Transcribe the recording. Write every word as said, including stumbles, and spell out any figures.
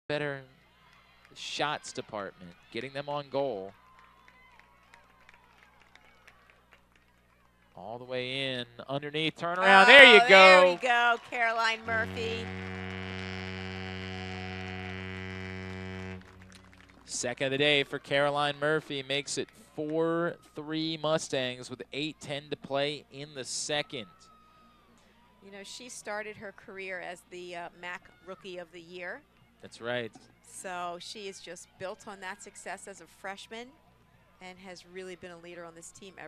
better shots department, getting them on goal. All the way in, underneath, turnaround. Oh, there you go. There we go, Caroline Murphy. Second of the day for Caroline Murphy, makes it four three Mustangs with eight ten to play in the second. You know, she started her career as the uh, M A C Rookie of the Year. That's right. So she is just built on that success as a freshman and has really been a leader on this team ever